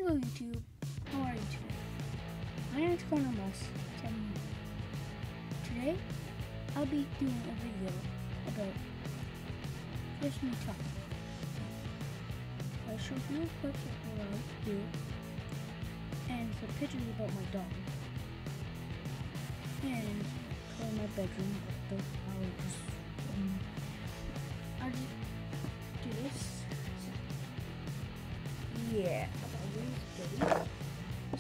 Hello YouTube, how are you today? My name is Cornelius. Today, I'll be doing a video about just me talking. I'll show you clips of what I do and some pictures about my dog. And color my bedroom. I'll just do this. Yeah, I'm always dirty.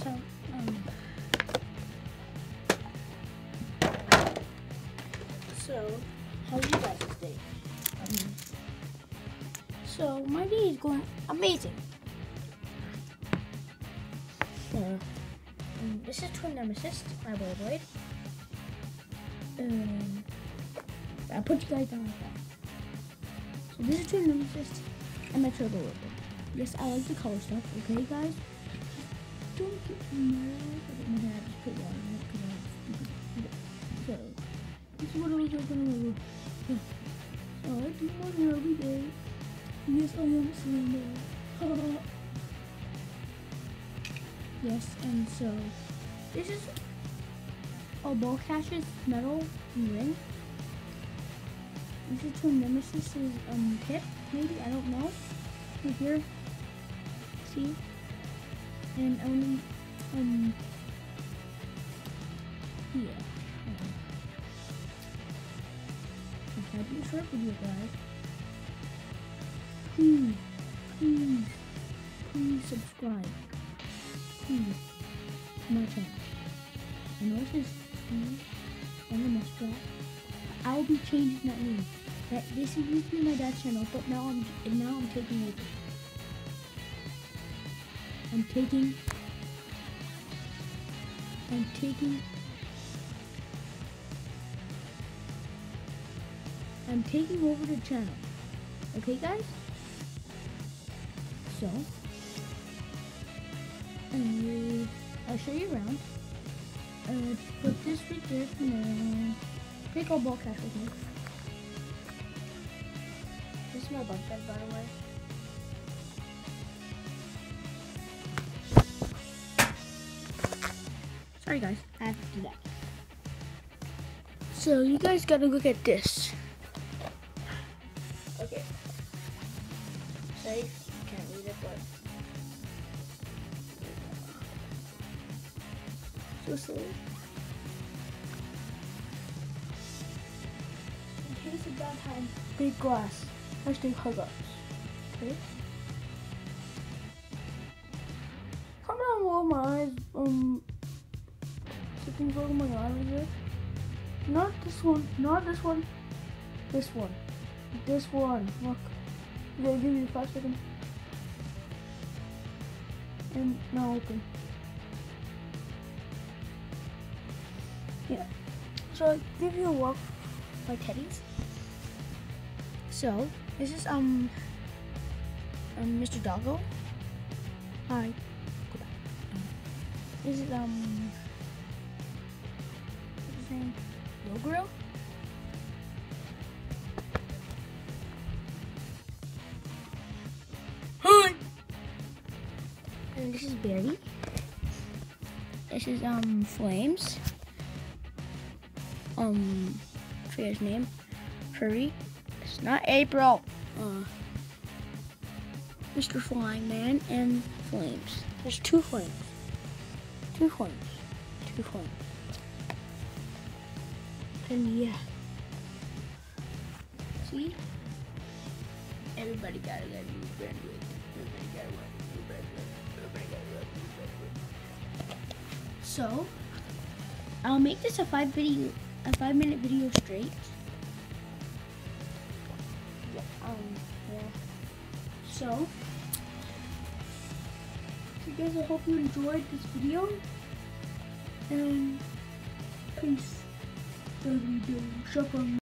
So, how's you guys today? So my day is going amazing. So, this is Twin Nemesis, my Beyblade. I put you guys down like that. So this is Twin Nemesis and my Turbo Rover. Yes, I like the color stuff, okay guys? Don't get mad. My dad just put it on it. So, this is what I was going to do. So, I do one every day. Yes, I am a slimmer. Yes, and so, this is a ball catcher's metal ring. This is Twin Nemesis's tip, maybe, I don't know. Right here. See? And only yeah. Can I do a short video, guys? Please subscribe. Please. To my channel. I know this is Steve and the Muskrat. I'll be changing that name. This used to be my dad's channel, but now I'm taking over. I'm taking over the channel. Okay, guys? So, I'll show you around. Put this right there for now. Take our ball catch with me. This is my bunk bed, by the way. Sorry guys, I have to do that. So you guys gotta look at this. Okay. Safe. Can't read it, but so silly. In case of bad time, big glass. Hashtag hug ups. Okay. Comment down below my eyes. Things over my eye right here. Not this one, not this one. This one. This one. Look. I'm gonna give you 5 seconds. And now open. Yeah. So I'll give you a walk my teddies. So this is Mr. Doggo. Hi. Go back. This is Yoguro? Hi! And this is Barry. This is Flames. Forget his name. Furry. It's not April. Mr. Flying Man and Flames. There's 2 flames. 2 flames. 2 flames. And yeah, see, everybody gotta let me friend with. Everybody gotta let me friend with. Everybody gotta let me friend with. So, I'll make this a 5-minute video straight. Yeah. Yeah. So, guys, I hope you enjoyed this video. And peace. Shop on